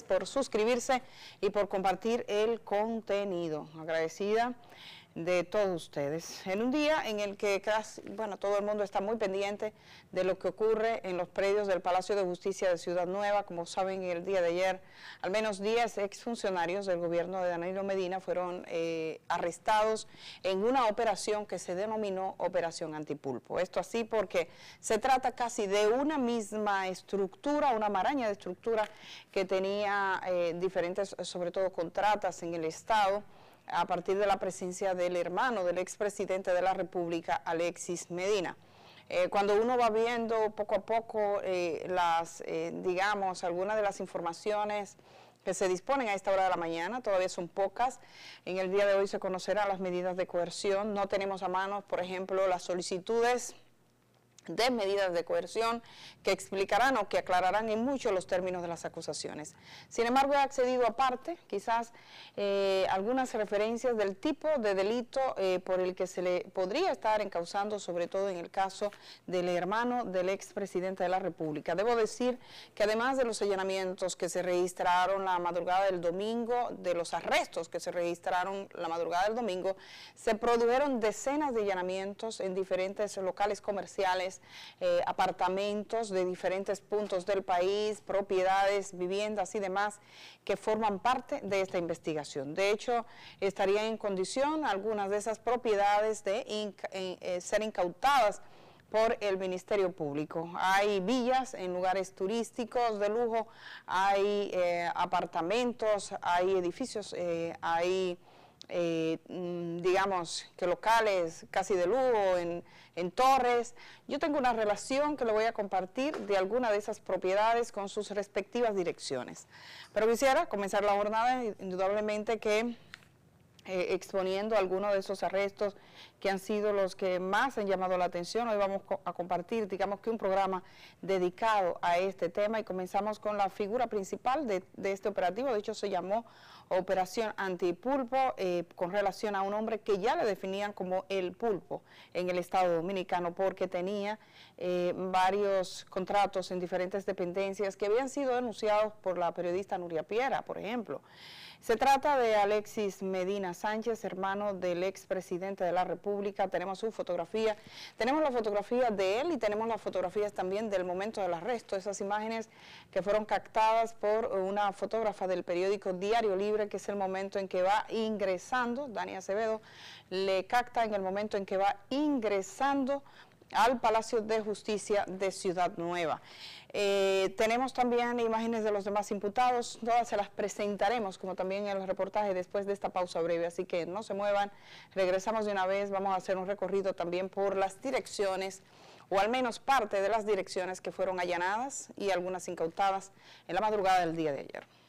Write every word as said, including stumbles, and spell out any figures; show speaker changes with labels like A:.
A: gracias por suscribirse y por compartir el contenido. Agradecida de todos ustedes. En un día en el que casi, bueno, todo el mundo está muy pendiente de lo que ocurre en los predios del Palacio de Justicia de Ciudad Nueva. Como saben, el día de ayer, al menos diez exfuncionarios del gobierno de Danilo Medina fueron eh, arrestados en una operación que se denominó Operación Antipulpo. Esto así porque se trata casi de una misma estructura, una maraña de estructura que tenía eh, diferentes, sobre todo, contratas en el Estado, a partir de la presencia del hermano del expresidente de la República, Alexis Medina. Eh, cuando uno va viendo poco a poco eh, las, eh, digamos, algunas de las informaciones que se disponen a esta hora de la mañana, todavía son pocas. En el día de hoy se conocerán las medidas de coerción. No tenemos a mano, por ejemplo, las solicitudes de medidas de coerción que explicarán o que aclararán en mucho los términos de las acusaciones. Sin embargo, he accedido aparte, quizás eh, algunas referencias del tipo de delito eh, por el que se le podría estar encausando, sobre todo en el caso del hermano del expresidente de la República. Debo decir que además de los allanamientos que se registraron la madrugada del domingo, de los arrestos que se registraron la madrugada del domingo, se produjeron decenas de allanamientos en diferentes locales comerciales, Eh, apartamentos de diferentes puntos del país, propiedades, viviendas y demás que forman parte de esta investigación. De hecho, estarían en condición algunas de esas propiedades de inca, eh, eh, ser incautadas por el Ministerio Público. Hay villas en lugares turísticos de lujo, hay eh, apartamentos, hay edificios, eh, hay Eh, digamos que locales casi de lujo, en, en torres. Yo tengo una relación que le voy a compartir de alguna de esas propiedades con sus respectivas direcciones. Pero quisiera comenzar la jornada indudablemente que Eh, exponiendo algunos de esos arrestos que han sido los que más han llamado la atención. Hoy vamos a compartir, digamos que un programa dedicado a este tema, y comenzamos con la figura principal de, de este operativo. De hecho, se llamó Operación Antipulpo, eh, con relación a un hombre que ya le definían como el pulpo en el Estado Dominicano, porque tenía eh, varios contratos en diferentes dependencias que habían sido denunciados por la periodista Nuria Piera, por ejemplo. Se trata de Alexis Medina Sánchez, hermano del expresidente de la República. Tenemos su fotografía, tenemos la fotografía de él y tenemos las fotografías también del momento del arresto, esas imágenes que fueron captadas por una fotógrafa del periódico Diario Libre, que es el momento en que va ingresando, Dani Acevedo le capta en el momento en que va ingresando al Palacio de Justicia de Ciudad Nueva. Eh, tenemos también imágenes de los demás imputados, todas se las presentaremos, como también en el reportaje, después de esta pausa breve, así que no se muevan, regresamos de una vez. Vamos a hacer un recorrido también por las direcciones, o al menos parte de las direcciones que fueron allanadas y algunas incautadas en la madrugada del día de ayer.